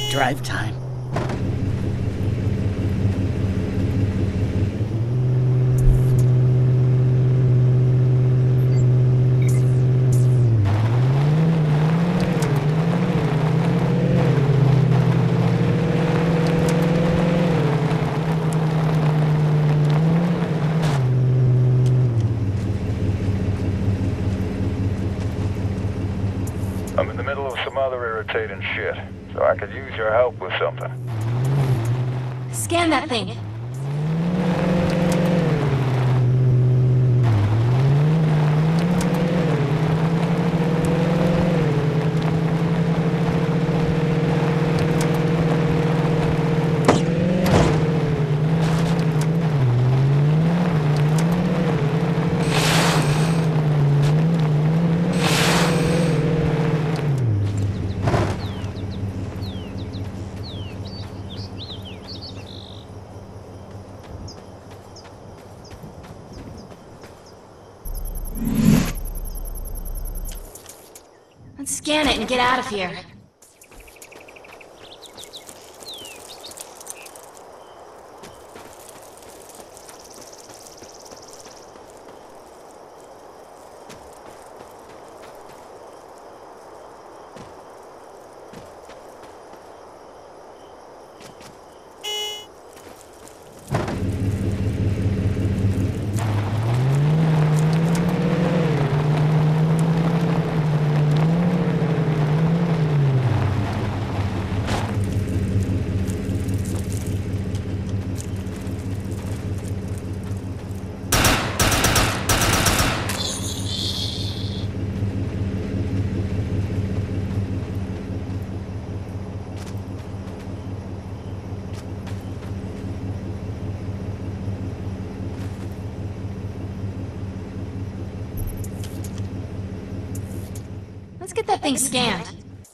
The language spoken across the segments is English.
Drive time. I'm in the middle of some other irritating shit, so I could use your help with something. Scan that thing. Let's scan it and get out of here. Let's get that thing scanned.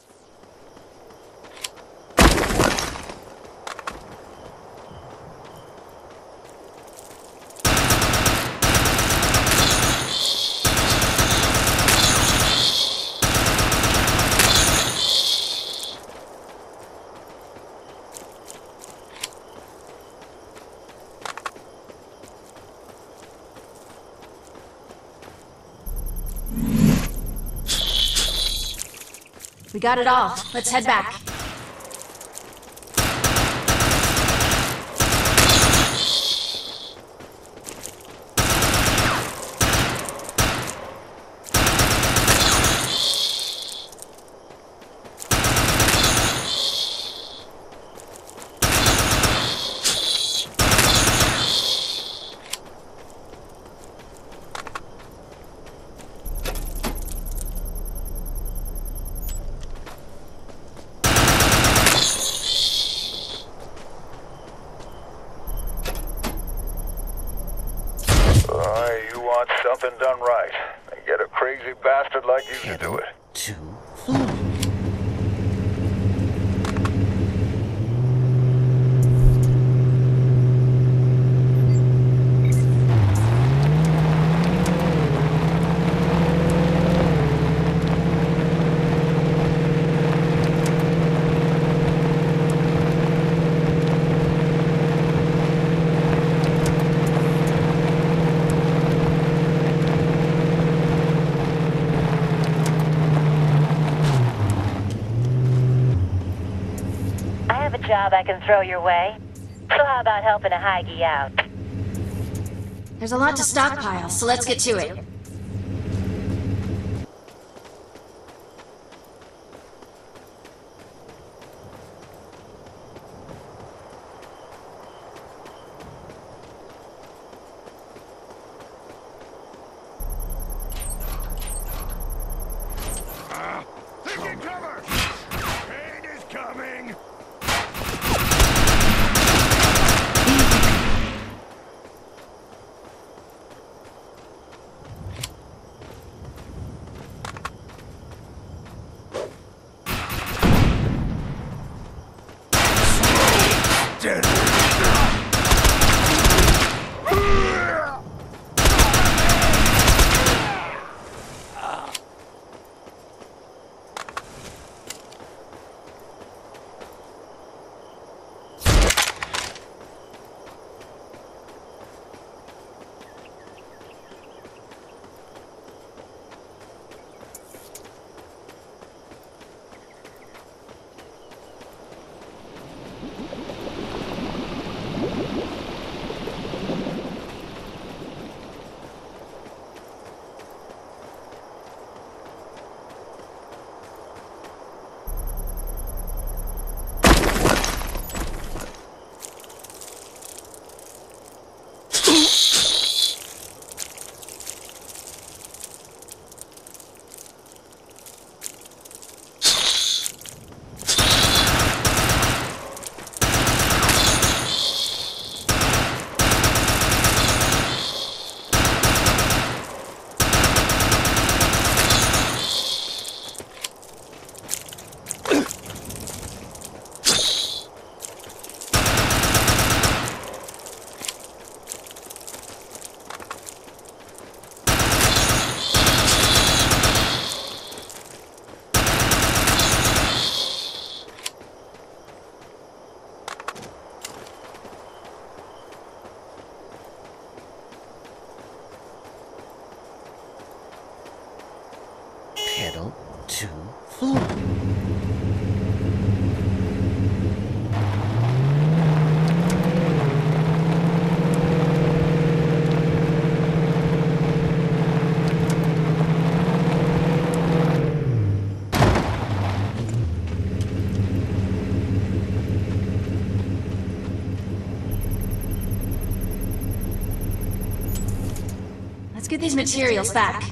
We got it all. Let's head back. You want something done right, and get a crazy bastard like you to do it. To food. Job I can throw your way. So how about helping a Heige out? There's a lot to stockpile, so let's get to it. Taking cover! Pain is coming! Let's get these materials back.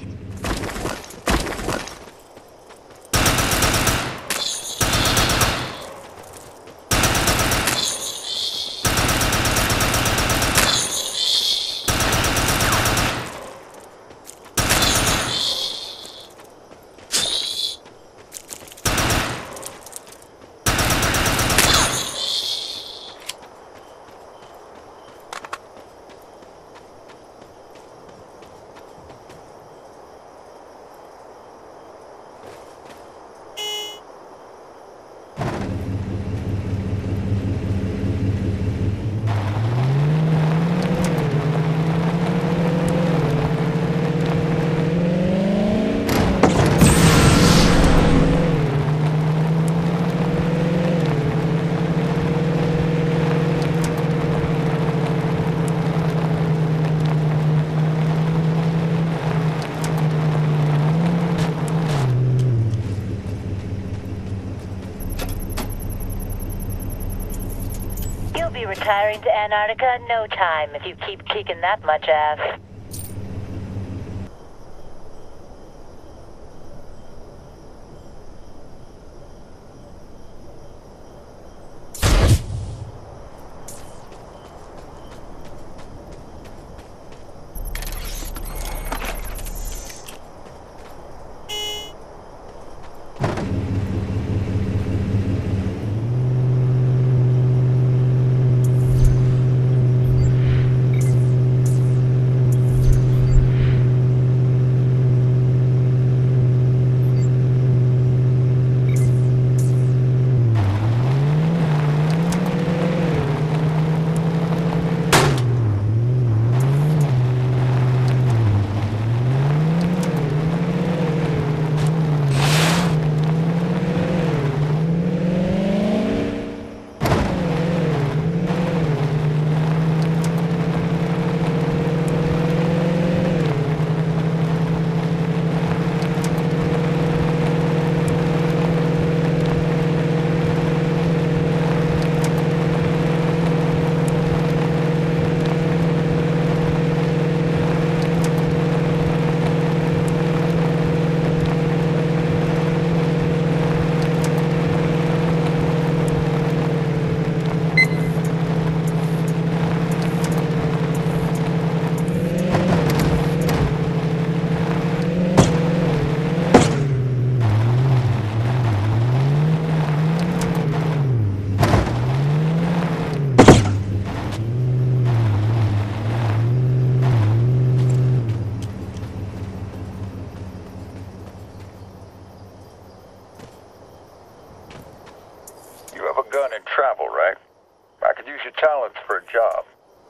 You'll be retiring to Antarctica in no time if you keep kicking that much ass. Travel, right? I could use your talents for a job.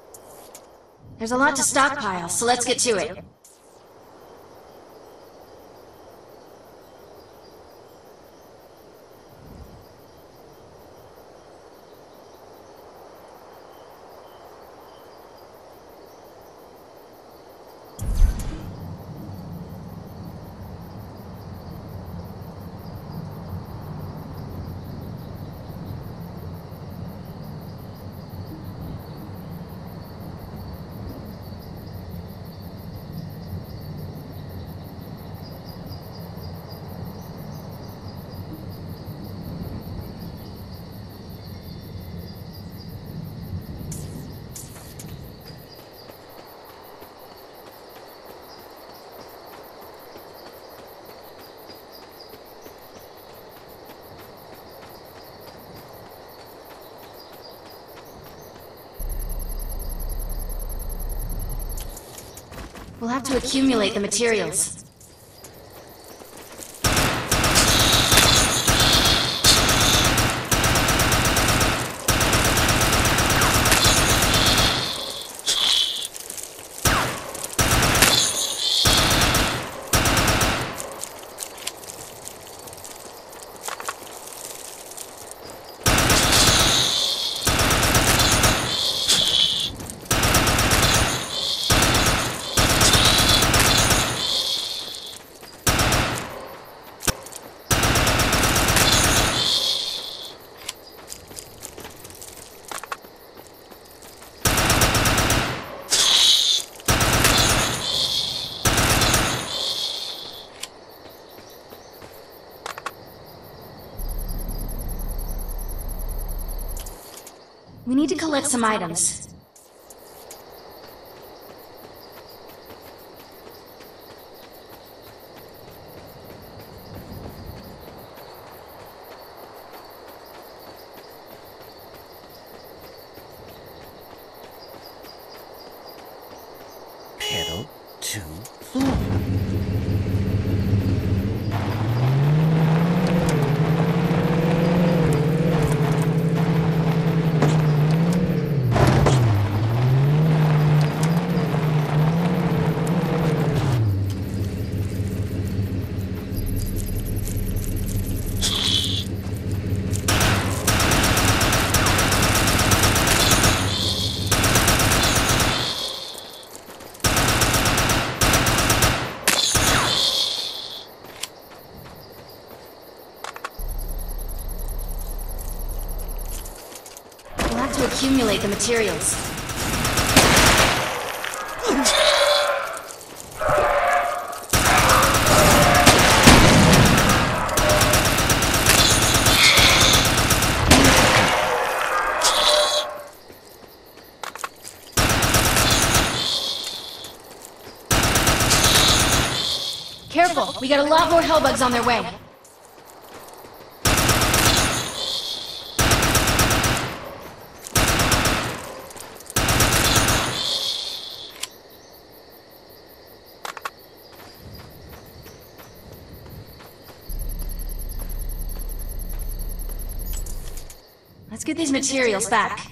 There's a lot to stockpile, so let's get to it. We'll have to accumulate the materials. We need to collect some items. Pedal to floor. We'll have to accumulate the materials. Careful, we got a lot more hellbugs on their way. Let's get these materials back.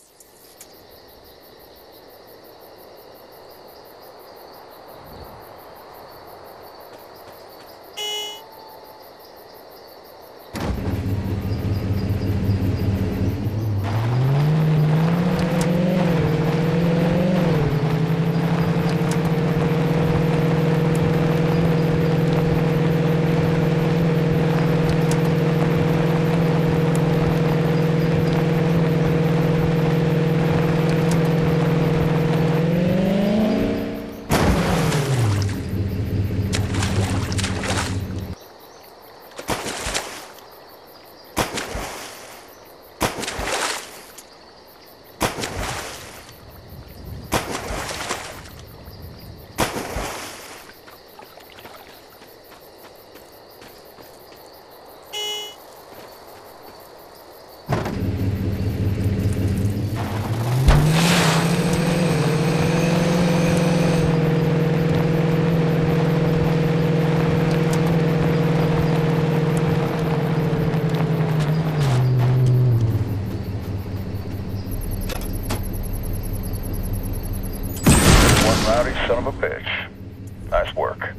Rowdy son of a bitch. Nice work.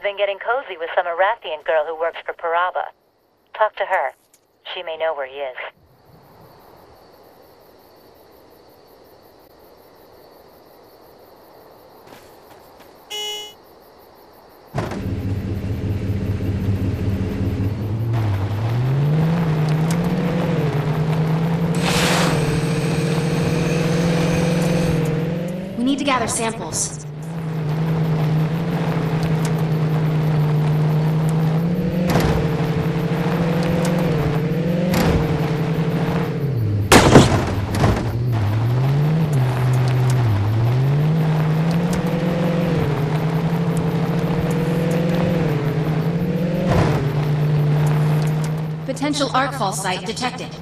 been getting cozy with some Arathian girl who works for Paraba. Talk to her. She may know where he is. We need to gather samples. Potential arcfall site detected.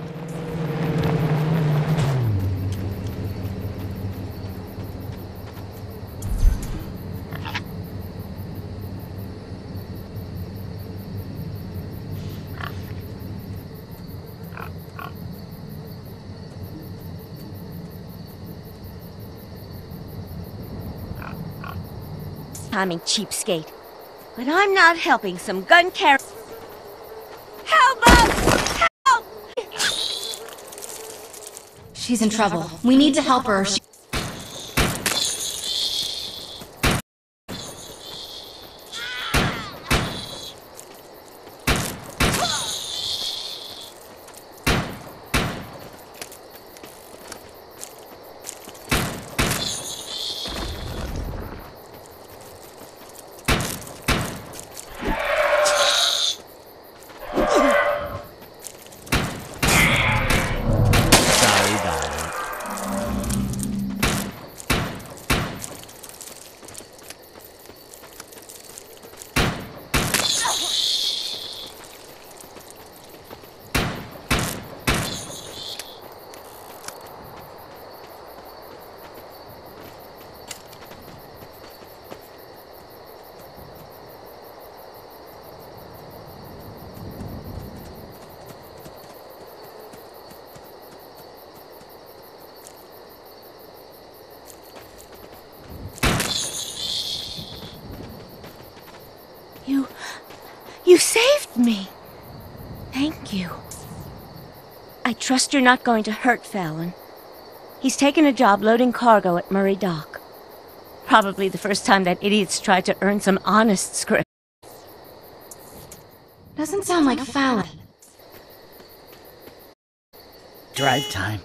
Timing cheapskate. But I'm not helping some gun carrier. Help us! Help! She's in trouble. We need to help her. You saved me. Thank you. I trust you're not going to hurt Fallon. He's taken a job loading cargo at Murray Dock. Probably the first time that idiot's tried to earn some honest script. Doesn't sound like Fallon. Drive time.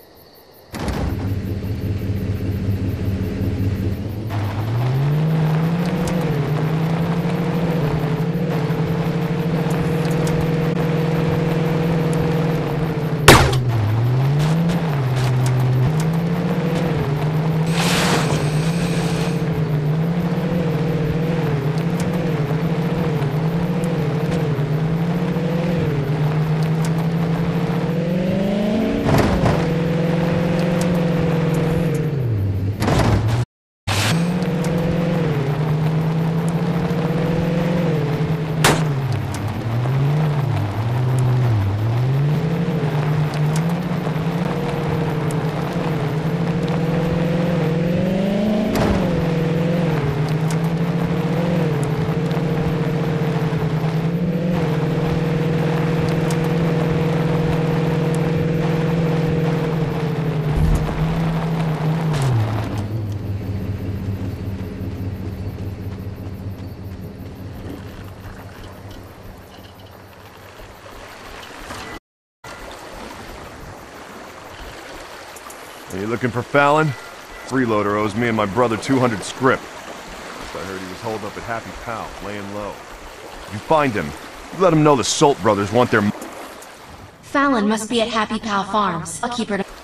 Are you looking for Fallon? Freeloader owes me and my brother 200 script. I heard he was holed up at Happy Pal, laying low. If you find him, let him know the Salt brothers want their... Fallon must be at Happy Pal Farms. I'll keep her to...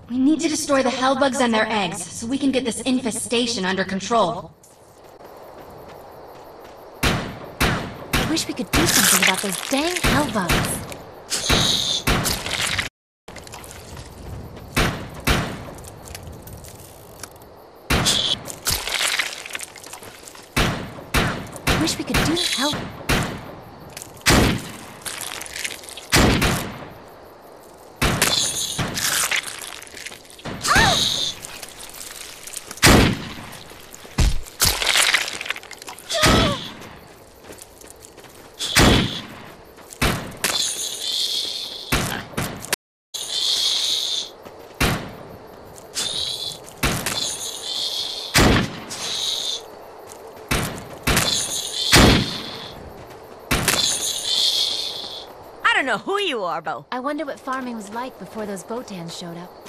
We need to destroy the hellbugs and their eggs, so we can get this infestation under control. I wish we could do something about those dang hellbugs. I wish we could do help. I don't know who you are, Bo. I wonder what farming was like before those Botans showed up.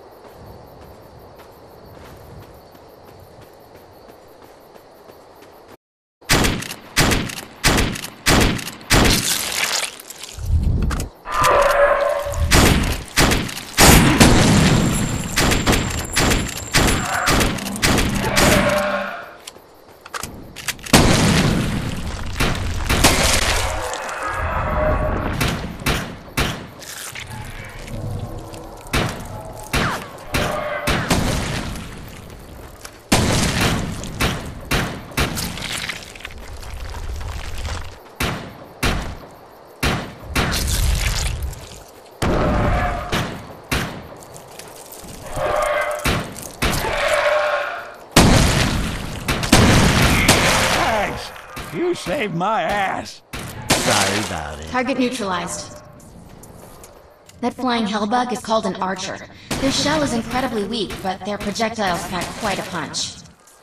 You saved my ass. Sorry about it. Target neutralized. That flying hellbug is called an archer. Their shell is incredibly weak, but their projectiles pack quite a punch.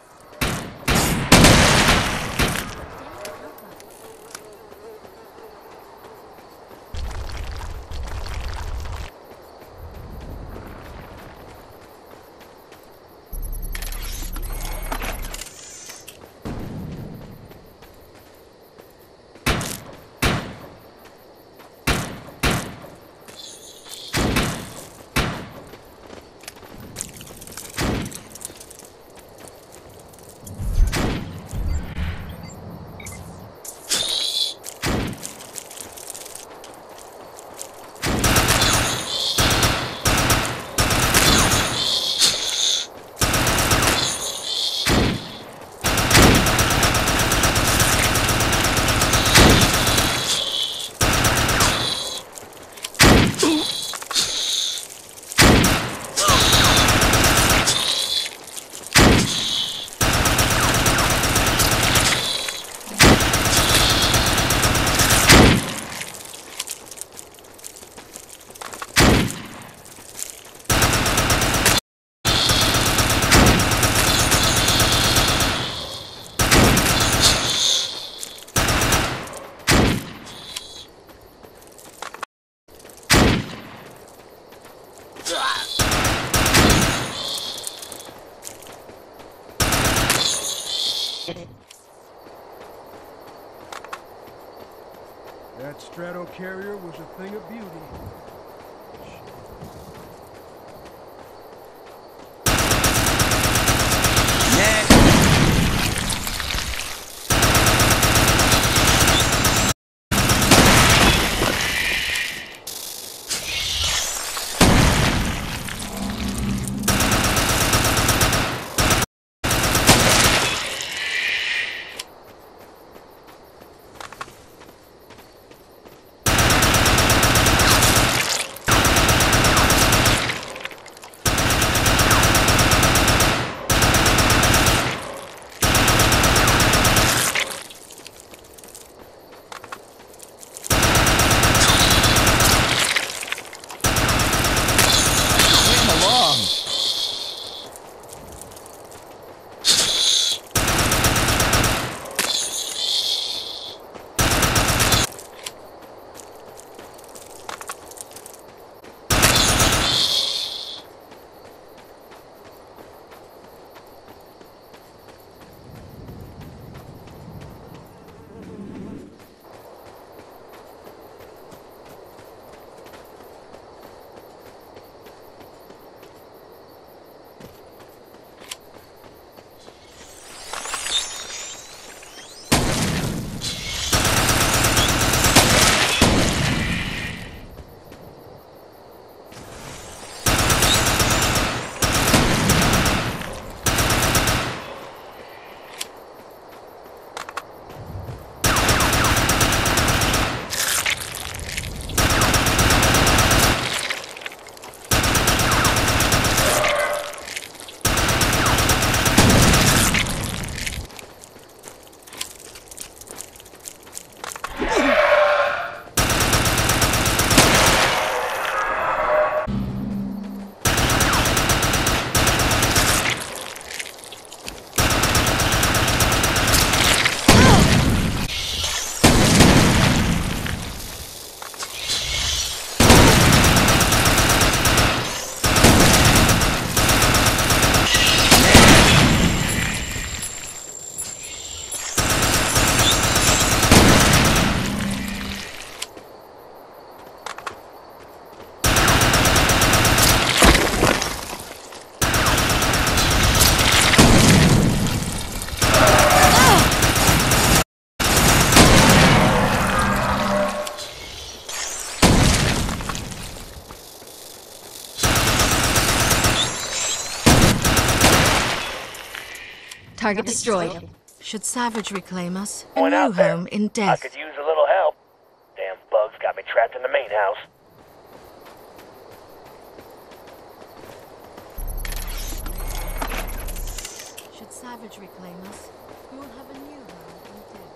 That strato carrier was a thing of beauty. Target destroyed. Should Savage reclaim us? A Point new out there. home in I death. could use a little help. Damn bugs got me trapped in the main house. Should Savage reclaim us? We will have a new home in death.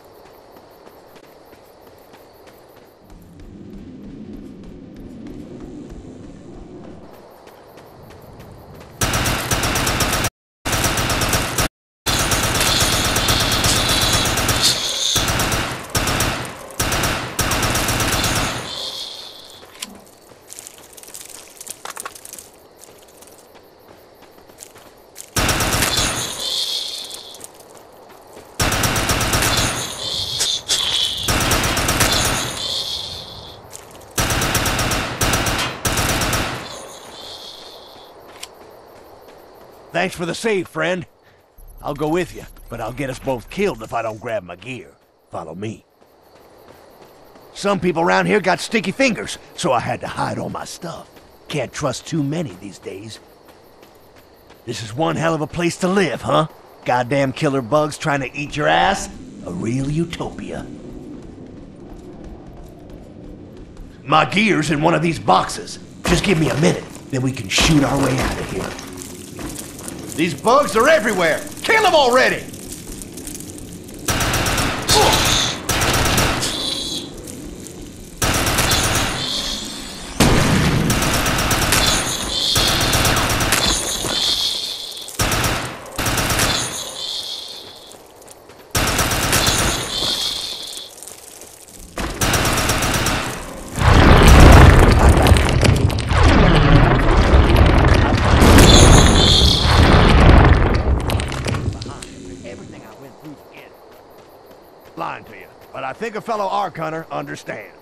Thanks for the save, friend. I'll go with you, but I'll get us both killed if I don't grab my gear. Follow me. Some people around here got sticky fingers, so I had to hide all my stuff. Can't trust too many these days. This is one hell of a place to live, huh? Goddamn killer bugs trying to eat your ass? A real utopia. My gear's in one of these boxes. Just give me a minute, then we can shoot our way out of here. These bugs are everywhere! Kill them already! Lying to you, but I think a fellow Ark Hunter understands.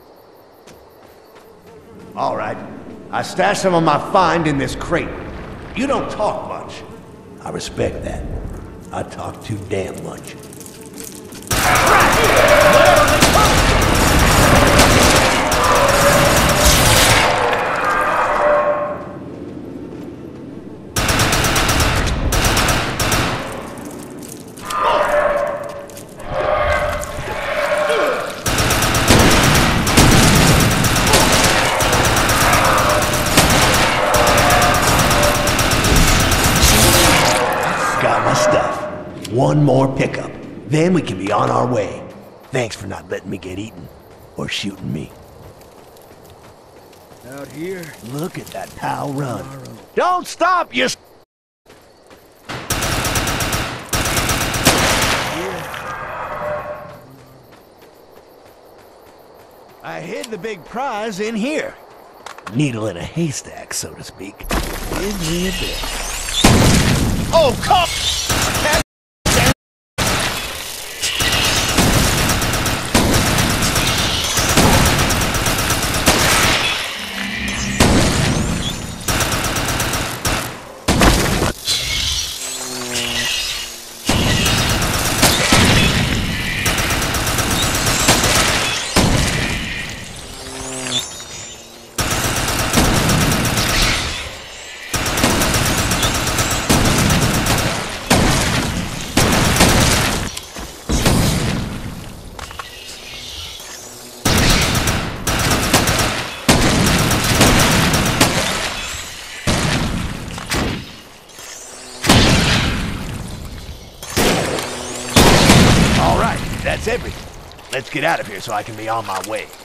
All right, I stashed some of my find in this crate. You don't talk much. I respect that. I talk too damn much. Got my stuff. One more pickup. Then we can be on our way. Thanks for not letting me get eaten. Or shooting me. Out here. Look at that pal run. Don't stop, you... I hid the big prize in here. Needle in a haystack, so to speak. Give me a bit. Oh, come! That's everything. Let's get out of here so I can be on my way.